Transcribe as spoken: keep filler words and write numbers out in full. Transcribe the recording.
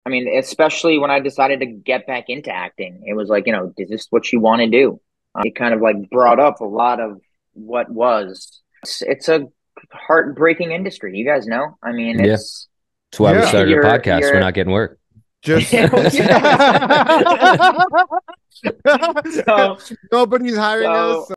I mean, especially when I decided to get back into acting, it was like, you know, is this what you want to do? Uh, it kind of like brought up a lot of what was. It's, it's a heartbreaking industry. You guys know. I mean, Yeah. it's That's why we Yeah. started a you're podcast. We're you're not getting work. Just yeah. So nobody's hiring so us.